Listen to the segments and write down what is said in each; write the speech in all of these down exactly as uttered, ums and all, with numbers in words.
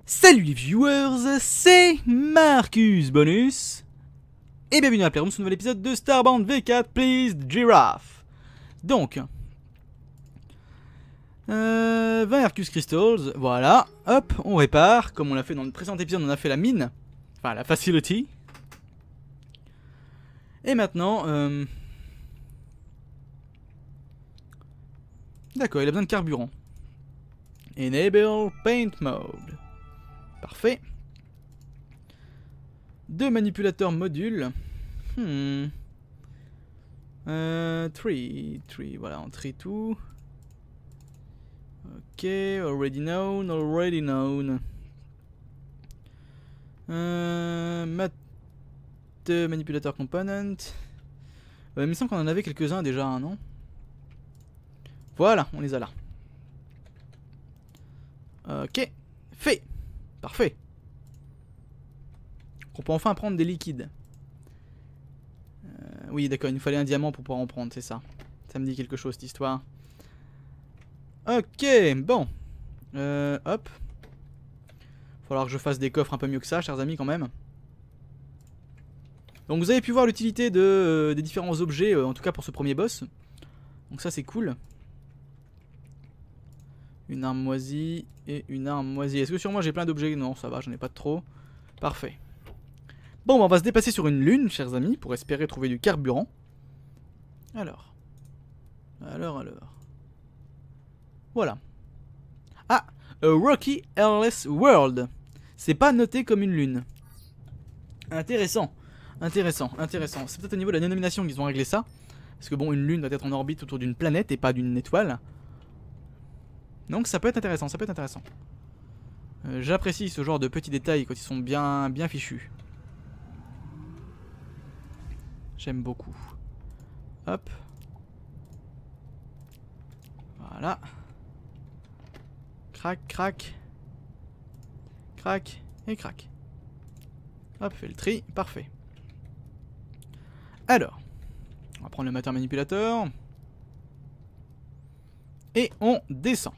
Salut les viewers, c'est Marcus Bonus et bienvenue à Playroom sur un nouvel épisode de Starbound V quatre Please Giraffe. Donc euh, vingt Hercus Crystals, voilà, hop, on répare, comme on l'a fait dans le précédent épisode, on a fait la mine, enfin la facility. Et maintenant, euh... d'accord, il a besoin de carburant. Enable Paint Mode. Parfait. Deux manipulateurs modules. Hmm. Euh, three, three, voilà, on trie tout. Ok, already known, already known. Euh, mat manipulateur component. Euh, il me semble qu'on en avait quelques-uns déjà, hein, non? Voilà, on les a là. Ok, fait. Parfait. On peut enfin prendre des liquides. Euh, oui, d'accord, il nous fallait un diamant pour pouvoir en prendre, c'est ça. Ça me dit quelque chose, cette histoire. Ok, bon. Euh, hop. Il va falloir que je fasse des coffres un peu mieux que ça, chers amis, quand même. Donc vous avez pu voir l'utilité de, euh, des différents objets, euh, en tout cas pour ce premier boss. Donc ça, c'est cool. Une arme moisie et une arme moisie. Est-ce que sur moi j'ai plein d'objets? Non, ça va, j'en ai pas de trop. Parfait. Bon, bah, on va se déplacer sur une lune, chers amis, pour espérer trouver du carburant. Alors. Alors, alors. Voilà. Ah, a Rocky Airless World. C'est pas noté comme une lune. Intéressant. Intéressant, intéressant. C'est peut-être au niveau de la dénomination qu'ils ont réglé ça. Parce que bon, une lune doit être en orbite autour d'une planète et pas d'une étoile. Donc ça peut être intéressant, ça peut être intéressant. Euh, J'apprécie ce genre de petits détails quand ils sont bien, bien fichus. J'aime beaucoup. Hop. Voilà. Crac, crac. Crac et crac. Hop, fait le tri, parfait. Alors, on va prendre le matin manipulateur. Et on descend.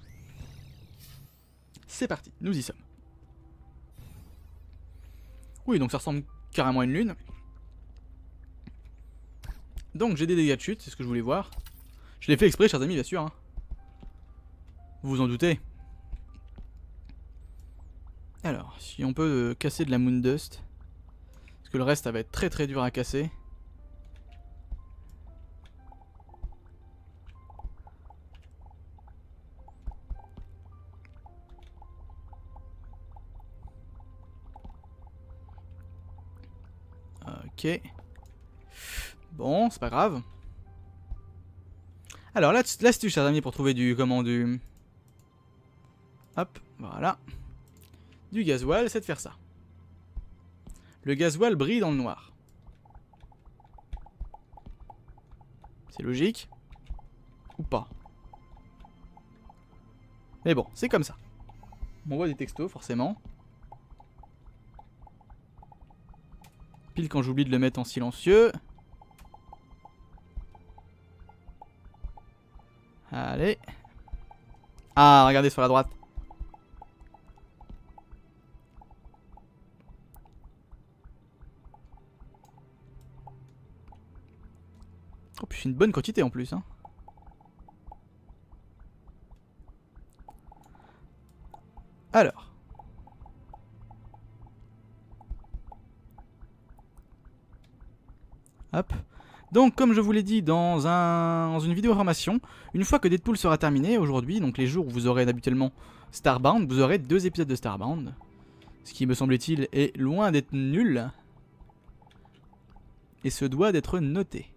C'est parti, nous y sommes. Oui, donc ça ressemble carrément à une lune. Donc j'ai des dégâts de chute, c'est ce que je voulais voir. Je l'ai fait exprès, chers amis, bien sûr. Hein. Vous vous en doutez. Alors, si on peut euh, casser de la moon dust. Parce que le reste, ça va être très très dur à casser. Ok. Bon, c'est pas grave. Alors, là, l'astuce, chers amis, pour trouver du... Comment, du... Hop, voilà. Du gasoil, c'est de faire ça. Le gasoil brille dans le noir. C'est logique. Ou pas. Mais bon, c'est comme ça. On voit des textos, forcément. Pile quand j'oublie de le mettre en silencieux. Allez. Ah, regardez sur la droite. Oh, puis une bonne quantité en plus, hein. Alors. Hop. Donc, comme je vous l'ai dit dans, un, dans une vidéo information, une fois que Deadpool sera terminé aujourd'hui, donc les jours où vous aurez habituellement Starbound, vous aurez deux épisodes de Starbound. Ce qui, me semble-t-il, est loin d'être nul. Et se doit d'être noté.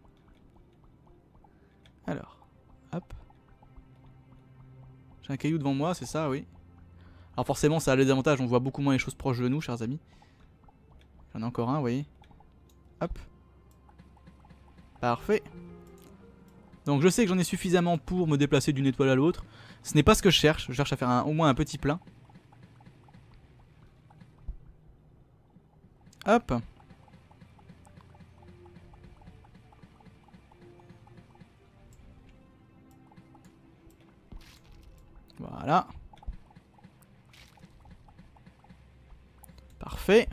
Alors, hop. J'ai un caillou devant moi, c'est ça, oui. Alors forcément, ça a les avantages, on voit beaucoup moins les choses proches de nous, chers amis. J'en ai encore un, vous voyez. Hop. Parfait. Donc je sais que j'en ai suffisamment pour me déplacer d'une étoile à l'autre. Ce n'est pas ce que je cherche, je cherche à faire un, au moins un petit plein. Hop. Voilà. Parfait.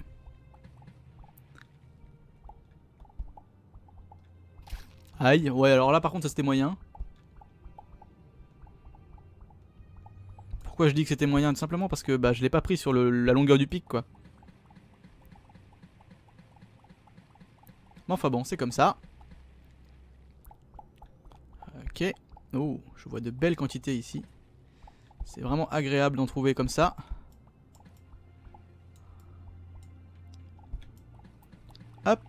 Aïe, ouais, alors là par contre ça c'était moyen. Pourquoi je dis que c'était moyen? Tout simplement parce que bah, je l'ai pas pris sur le, la longueur du pic quoi. Mais enfin bon, c'est comme ça. Ok. Oh, je vois de belles quantités ici. C'est vraiment agréable d'en trouver comme ça. Hop.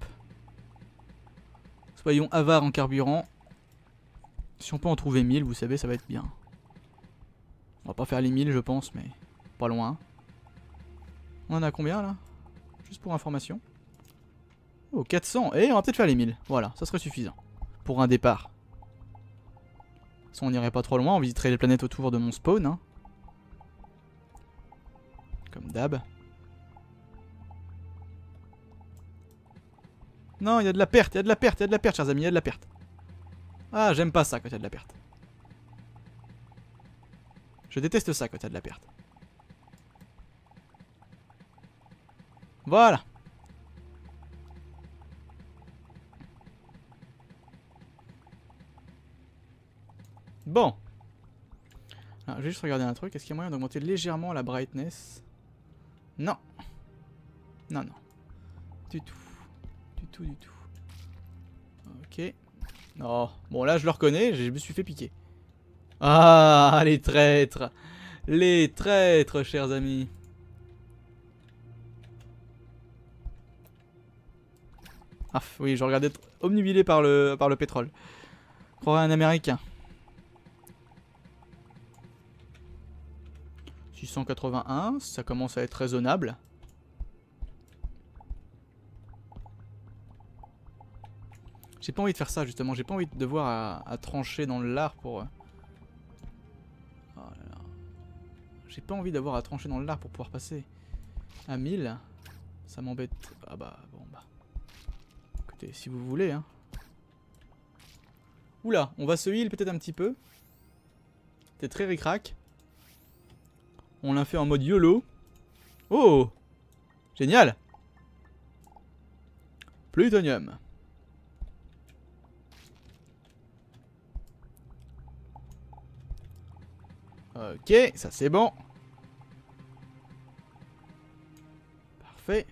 Soyons avares en carburant. Si on peut en trouver mille, vous savez, ça va être bien. On va pas faire les mille, je pense, mais pas loin. On en a combien là? Juste pour information. Oh, quatre cents. Et on va peut-être faire les mille. Voilà, ça serait suffisant. Pour un départ. Si on n'irait pas trop loin, on visiterait les planètes autour de mon spawn. Hein. Comme d'hab. Non, il y a de la perte, il y a de la perte, il y a de la perte, chers amis, il y a de la perte. Ah, j'aime pas ça quand il y a de la perte. Je déteste ça quand il y a de la perte. Voilà. Bon. Alors, je vais juste regarder un truc. Est-ce qu'il y a moyen d'augmenter légèrement la brightness? Non. Non, non. Du tout. Du tout, du tout. Ok. Oh. Bon, là, je le reconnais. Je me suis fait piquer. Ah, les traîtres. Les traîtres, chers amis. Ah, oui, je regardais omnubilé par le, par le pétrole. Je croirais un américain. six cent quatre-vingt-un, ça commence à être raisonnable. J'ai pas envie de faire ça justement, j'ai pas envie de devoir à, à trancher dans le lard pour... Oh là là. J'ai pas envie d'avoir à trancher dans le lard pour pouvoir passer à mille. Ça m'embête. Ah bah bon bah. Écoutez, si vous voulez hein. Oula, on va se heal peut-être un petit peu. C'était très ric-rac. On l'a fait en mode YOLO. Oh! Génial! Plutonium. Ok, ça c'est bon. Parfait.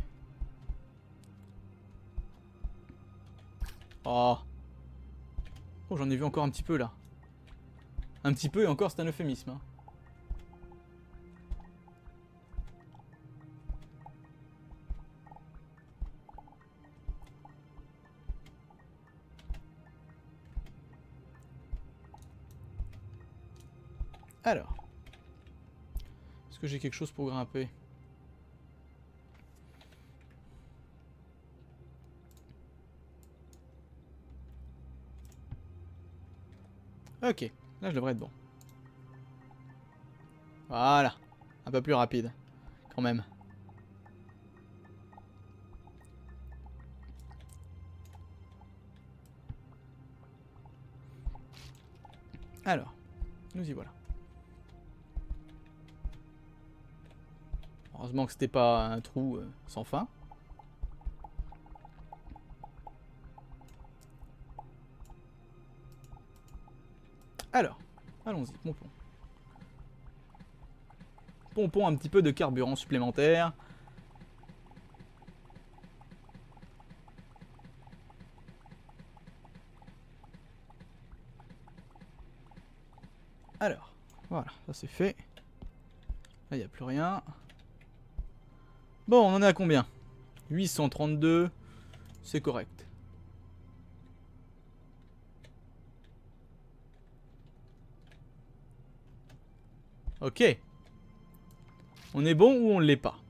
Oh. Oh, j'en ai vu encore un petit peu là. Un petit peu et encore c'est un euphémisme. Hein. Alors. Est-ce que j'ai quelque chose pour grimper? Ok, là je devrais être bon. Voilà. Un peu plus rapide. Quand même. Alors. Nous y voilà. Heureusement que c'était pas un trou euh, sans fin. Alors, allons-y, pompons. Pompons un petit peu de carburant supplémentaire. Alors, voilà, ça c'est fait. Là, il n'y a plus rien. Bon, on en est à combien? huit cent trente-deux, c'est correct. Ok. On est bon ou on l'est pas?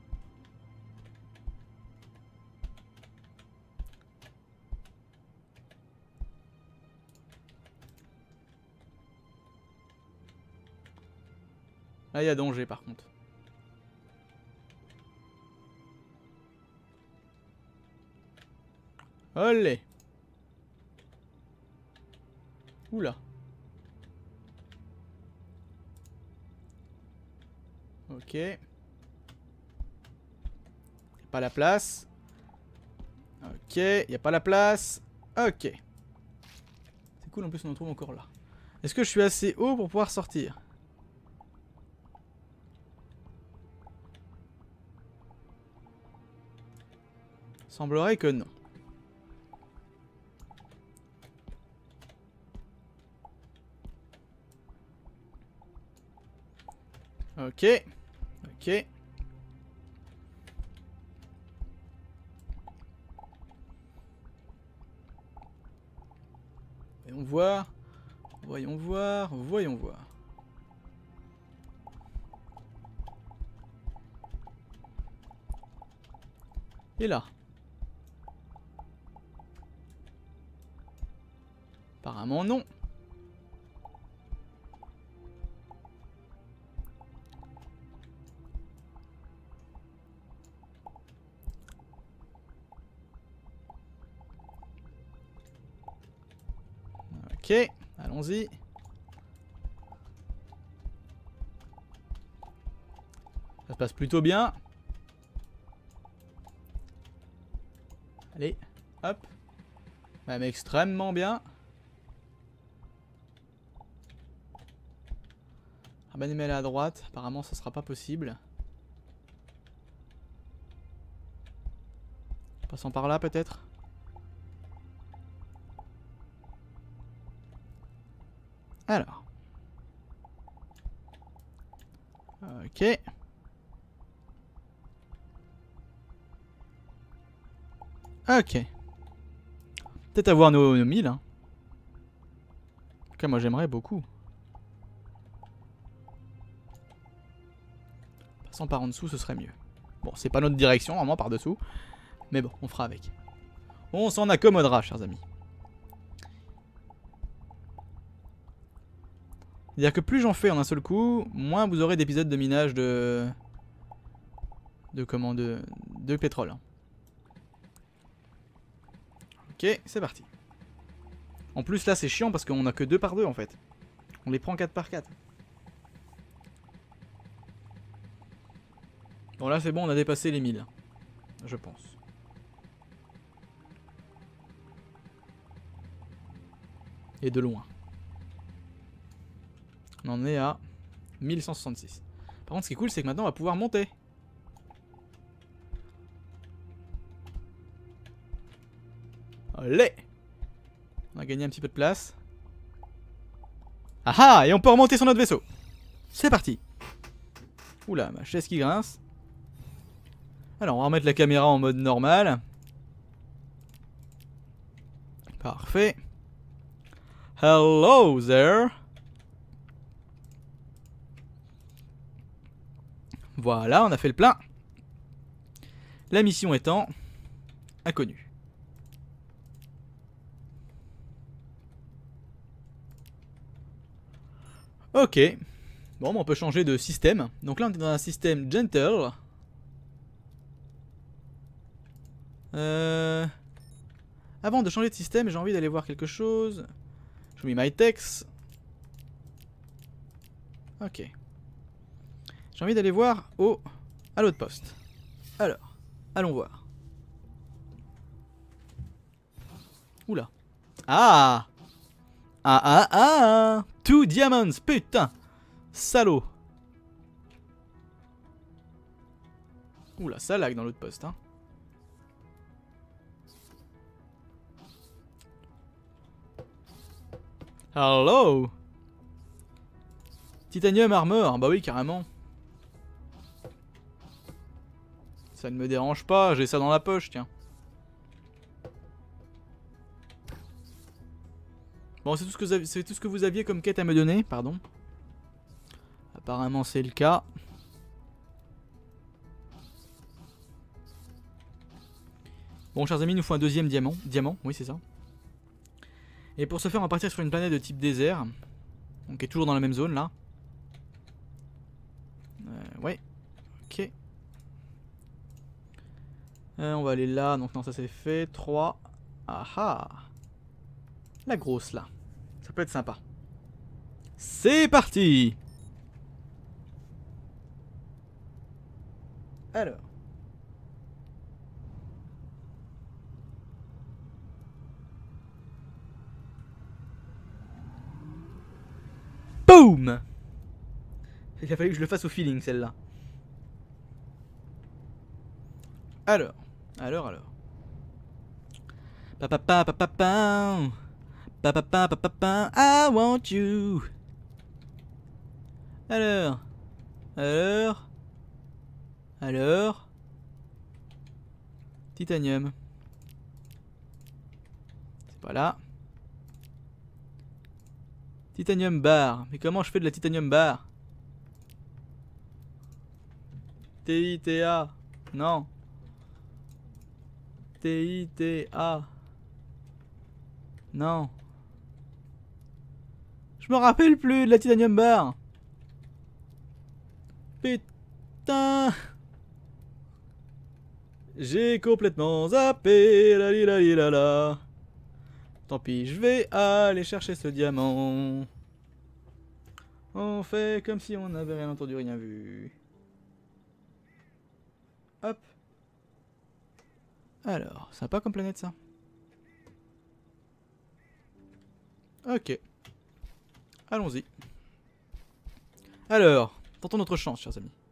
Là, il y a danger par contre. Olé. Oula. Ok. Pas la place. Ok, y a pas la place. Ok. C'est cool, en plus on en trouve encore là. Est-ce que je suis assez haut pour pouvoir sortir? Semblerait que non. Ok. Ok. Voyons voir. Voyons voir. Voyons voir. Et là. Apparemment non. Ok, allons-y. Ça se passe plutôt bien. Allez, hop. Même extrêmement bien. Rabanimel à droite. Apparemment, ça sera pas possible. Passons par là, peut-être. Alors. Ok. Ok. Peut-être avoir nos, nos mille. Hein. En tout cas, moi j'aimerais beaucoup. Passons par en dessous, ce serait mieux. Bon, c'est pas notre direction, vraiment par dessous. Mais bon, on fera avec. On s'en accommodera, chers amis. C'est-à-dire que plus j'en fais en un seul coup, moins vous aurez d'épisodes de minage de... De comment de... De pétrole. Ok, c'est parti. En plus là c'est chiant parce qu'on a que deux par deux en fait. On les prend quatre par quatre. Bon là c'est bon, on a dépassé les mille. Je pense. Et de loin. On en est à mille cent soixante-six. Par contre ce qui est cool c'est que maintenant on va pouvoir monter. Allez! On a gagné un petit peu de place. Ah ah! Et on peut remonter sur notre vaisseau. C'est parti. Oula, ma chaise qui grince. Alors, on va remettre la caméra en mode normal. Parfait. Hello there. Voilà, on a fait le plein. La mission étant inconnue. Ok. Bon, on peut changer de système. Donc là, on est dans un système gentle. Euh... Avant de changer de système, j'ai envie d'aller voir quelque chose. Je mets my text. Ok. J'ai envie d'aller voir au... à l'autre poste. Alors, allons voir. Oula. Ah! Ah ah ah! Two diamonds, putain! Salaud! Oula, ça lag dans l'autre poste, hein. Hello! Titanium armor, bah oui, carrément. Ça ne me dérange pas, j'ai ça dans la poche, tiens. Bon, c'est tout, tout ce que vous aviez comme quête à me donner, pardon. Apparemment, c'est le cas. Bon, chers amis, il nous faut un deuxième diamant. Diamant, oui, c'est ça. Et pour ce faire, on va partir sur une planète de type désert. Donc, qui est toujours dans la même zone, là. Euh, ouais. Ok. Euh, on va aller là. Donc, non, ça c'est fait. trois. Ah ah. La grosse, là. Ça peut être sympa. C'est parti! Alors. Boom! Il a fallu que je le fasse au feeling celle-là. Alors, alors, alors. Papa, papa, papa, papa, papa, papa, I want you. Alors, alors, alors, titanium. C'est pas là. Titanium bar. Mais comment je fais de la titanium bar? T I T A. Non. T I T A. Non. Je me rappelle plus de la titanium bar. Putain. J'ai complètement zappé. La li la li la la. Tant pis, je vais aller chercher ce diamant. On fait comme si on n'avait rien entendu, rien vu. Hop. Alors, sympa comme planète ça. Ok. Allons-y. Alors, tentons notre chance, chers amis.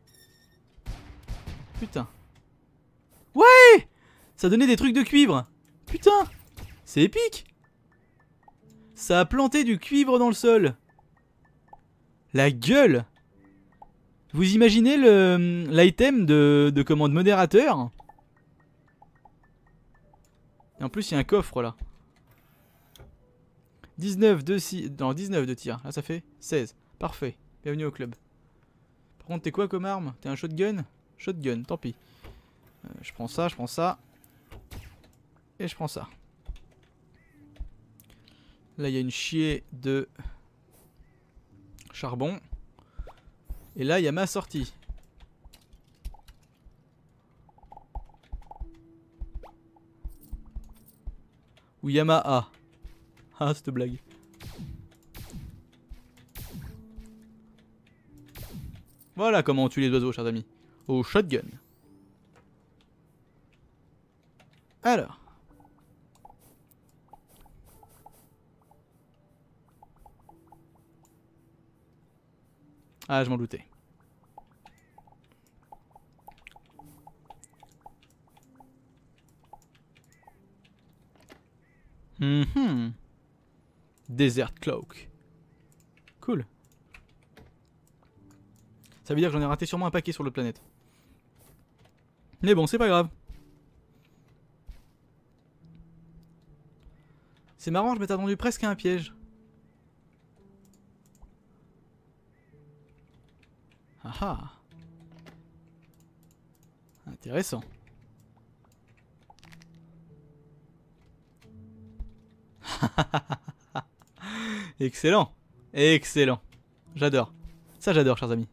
Putain. Ouais! Ça donnait des trucs de cuivre. Putain! C'est épique! Ça a planté du cuivre dans le sol. La gueule! Vous imaginez le l'item de, de commande modérateur? Et en plus, il y a un coffre là. dix-neuf de si... Non, dix-neuf de tir. Là, ça fait seize. Parfait. Bienvenue au club. Par contre, t'es quoi comme arme? T'es un shotgun? Shotgun, tant pis. Euh, je prends ça, je prends ça. Et je prends ça. Là, il y a une chier de charbon. Et là, il y a ma sortie. Ou Yamaha. Ah, cette blague. Voilà comment on tue les oiseaux, chers amis. Au shotgun. Alors. Ah, je m'en doutais. Mhm. Desert Cloak. Cool. Ça veut dire que j'en ai raté sûrement un paquet sur l'autre planète. Mais bon, c'est pas grave. C'est marrant, je m'étais attendu presque à un piège. Ah ah. Intéressant. Excellent. Excellent. J'adore. Ça j'adore, chers amis.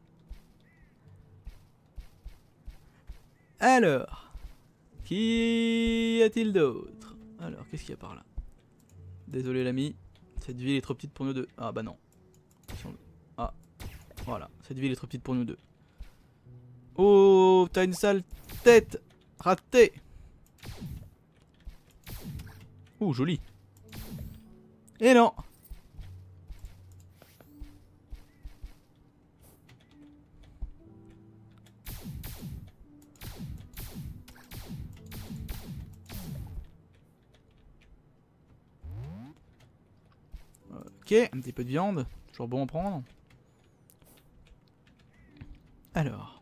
Alors. Qu'y a-t-il d'autre? Alors, qu'est-ce qu'il y a par là? Désolé l'ami. Cette ville est trop petite pour nous deux. Ah bah non. Ah. Voilà. Cette ville est trop petite pour nous deux. Oh, t'as une sale tête. Raté. Ouh, joli. Et non. Ok, un petit peu de viande. Toujours bon à prendre. Alors.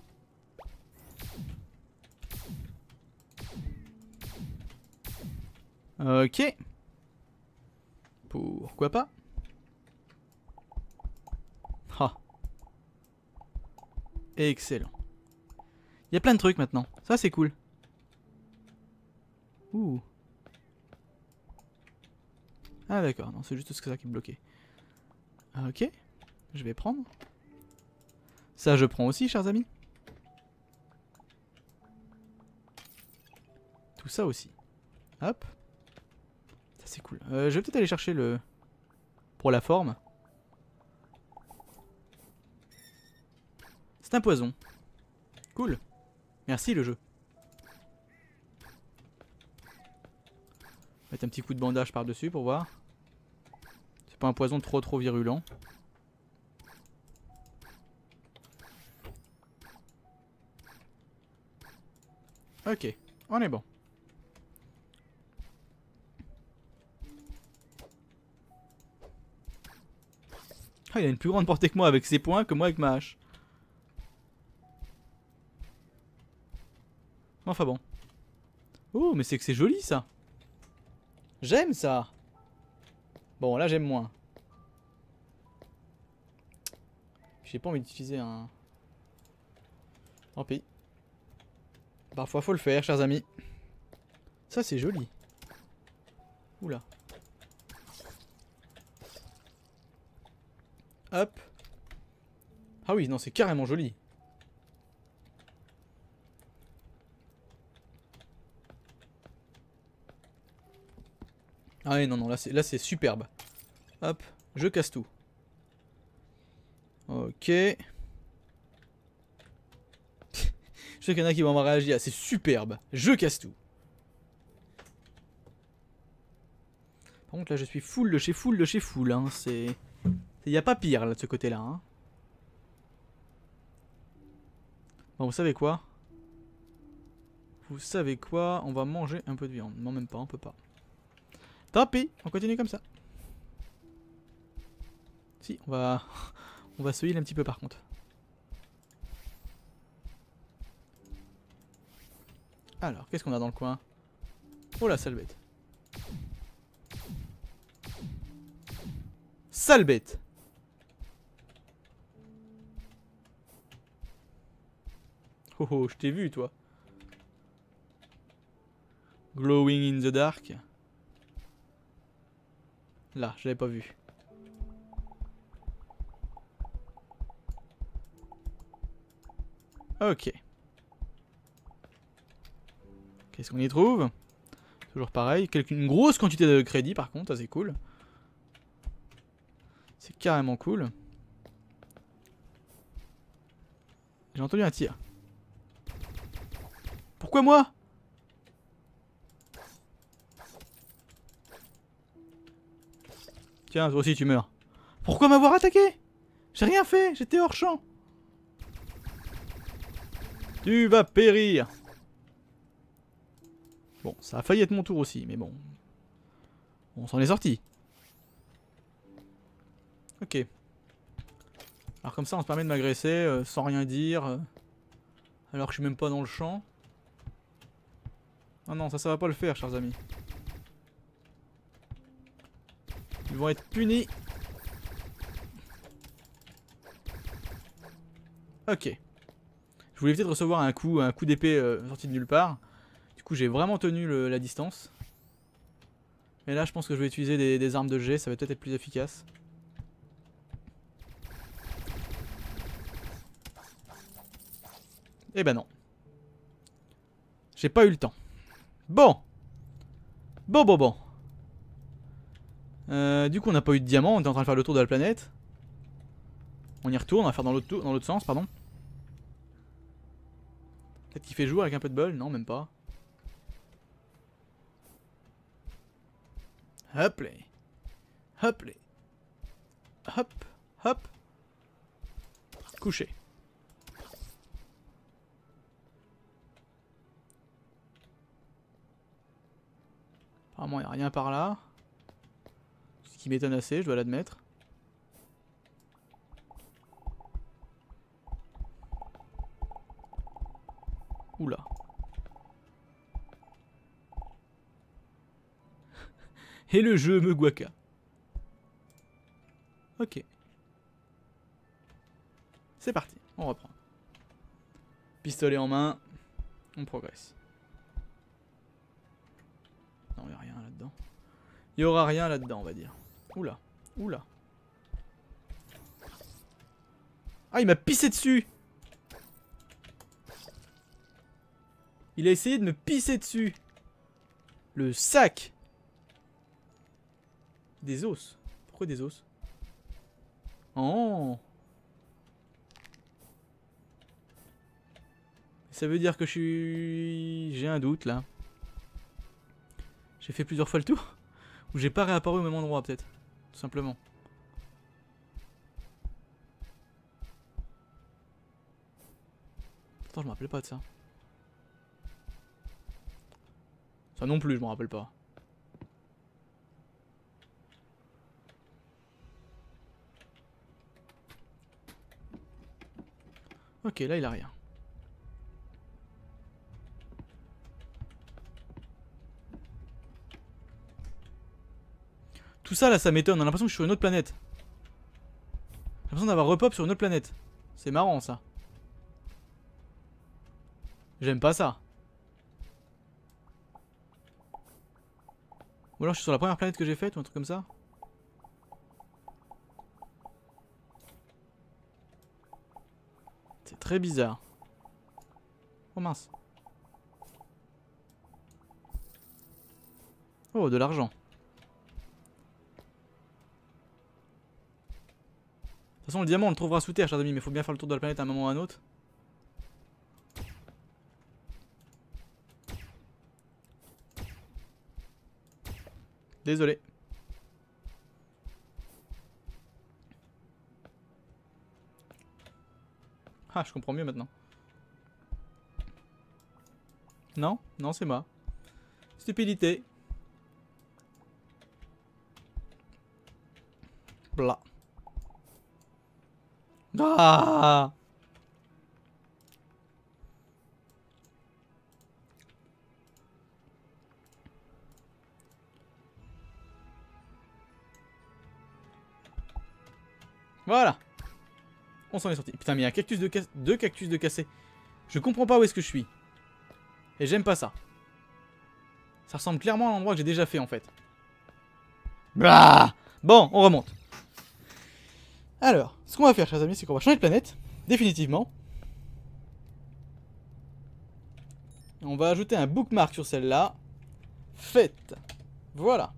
Ok. Pourquoi pas? Ah. Excellent. Il y a plein de trucs maintenant. Ça c'est cool. Ouh. Ah d'accord, non c'est juste ça qui est bloqué. Ok. Je vais prendre. Ça je prends aussi, chers amis. Tout ça aussi. Hop. Ça c'est cool. Euh, je vais peut-être aller chercher le... Pour la forme. C'est un poison. Cool. Merci le jeu. Mettre un petit coup de bandage par-dessus pour voir. C'est pas un poison trop trop virulent. Ok, on est bon. Ah, il a une plus grande portée que moi avec ses poings que moi avec ma hache. Enfin bon. Oh, mais c'est que c'est joli ça. J'aime ça. Bon, là j'aime moins. J'ai pas envie d'utiliser un... Tant pis. Parfois faut le faire, chers amis. Ça c'est joli. Oula. Hop. Ah oui, non, c'est carrément joli. Ah oui, non, non, là c'est là c'est superbe. Hop, je casse tout. Ok. Je sais qu'il y en a qui vont avoir réagi. Ah, c'est superbe. Je casse tout. Par contre, là, je suis full de chez full de chez full. Hein. C'est... Il n'y a pas pire, là, de ce côté-là. Hein. Bon, vous savez quoi? Vous savez quoi? On va manger un peu de viande. Non, même pas, on peut pas. Tant pis, on continue comme ça. Si, on va... on va se heal un petit peu, par contre. Alors, qu'est-ce qu'on a dans le coin? Oh la sale bête. Sale bête. Oh oh, je t'ai vu toi. Glowing in the dark. Là, je l'avais pas vu. Ok. Qu'est-ce qu'on y trouve? Toujours pareil. Quelque... Une grosse quantité de crédit par contre, ça c'est cool. C'est carrément cool. J'ai entendu un tir. Pourquoi moi? Tiens, toi aussi tu meurs. Pourquoi m'avoir attaqué? J'ai rien fait, j'étais hors champ. Tu vas périr. Bon, ça a failli être mon tour aussi, mais bon. On s'en est sorti. Ok. Alors comme ça, on se permet de m'agresser euh, sans rien dire. Euh, alors que je suis même pas dans le champ. Non, non, ça, ça va pas le faire, chers amis. Ils vont être punis. Ok. Je voulais peut-être recevoir un coup, un coup d'épée euh, sorti de nulle part. Du coup, j'ai vraiment tenu le, la distance. Mais là, je pense que je vais utiliser des, des armes de jet. Ça va peut-être être plus efficace. Eh ben non. J'ai pas eu le temps. Bon. Bon, bon, bon. Euh, du coup, on n'a pas eu de diamant. On était en train de faire le tour de la planète. On y retourne. On va faire dans l'autre dans l'autre sens, pardon. Peut-être qu'il fait jour avec un peu de bol. Non, même pas. Hop là. Hop là. Hop. Hop. Couché. Apparemment, il n'y a rien par là. Ce qui m'étonne assez, je dois l'admettre. Oula. Et le jeu me guaca. Ok. C'est parti, on reprend. Pistolet en main, on progresse. Non, il n'y a rien là-dedans. Il n'y aura rien là-dedans, on va dire. Oula, oula. Ah, il m'a pissé dessus! Il a essayé de me pisser dessus. Le sac. Des os. Pourquoi des os? Oh. Ça veut dire que je suis... J'ai un doute là. J'ai fait plusieurs fois le tour. Ou j'ai pas réapparu au même endroit peut-être. Tout simplement. Pourtant je me rappelais pas de ça. Ça non plus, je m'en rappelle pas. Ok, là il a rien. Tout ça là, ça m'étonne. On a l'impression que je suis sur une autre planète. J'ai l'impression d'avoir repop sur une autre planète. C'est marrant ça. J'aime pas ça. Ou alors je suis sur la première planète que j'ai faite ou un truc comme ça. C'est très bizarre. Oh mince. Oh, de l'argent. De toute façon, le diamant on le trouvera sous terre, chers amis, mais il faut bien faire le tour de la planète à un moment ou à un autre. Désolé. Ah, je comprends mieux maintenant. Non, non, c'est moi. Stupidité. Blah. Ah! Voilà. On s'en est sorti. Putain, mais il y a un cactus de cassé. Deux cactus de cassé. Je comprends pas où est-ce que je suis. Et j'aime pas ça. Ça ressemble clairement à l'endroit que j'ai déjà fait en fait. Bah bon, on remonte. Alors, ce qu'on va faire, chers amis, c'est qu'on va changer de planète. Définitivement. On va ajouter un bookmark sur celle-là. Faites. Voilà.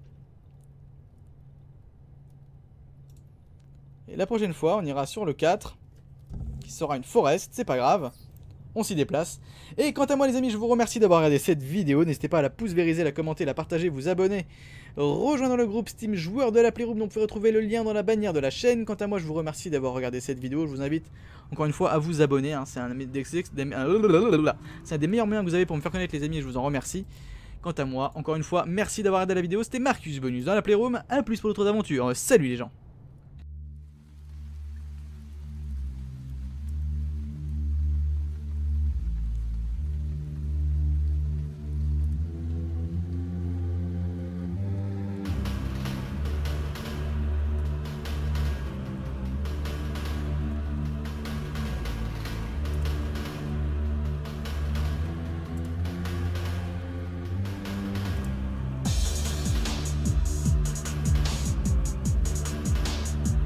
Et la prochaine fois, on ira sur le quatre. Qui sera une forest, c'est pas grave. On s'y déplace. Et quant à moi les amis, je vous remercie d'avoir regardé cette vidéo. N'hésitez pas à la pouce vériser, la commenter, la partager, vous abonner. Rejoindre le groupe Steam joueur de la Playroom dont vous pouvez retrouver le lien dans la bannière de la chaîne. Quant à moi, je vous remercie d'avoir regardé cette vidéo. Je vous invite encore une fois à vous abonner. Hein. C'est un, un des meilleurs moyens que vous avez pour me faire connaître les amis et je vous en remercie. Quant à moi, encore une fois, merci d'avoir regardé la vidéo. C'était Marcus Bonus dans la Playroom. A plus pour d'autres aventures. Salut les gens.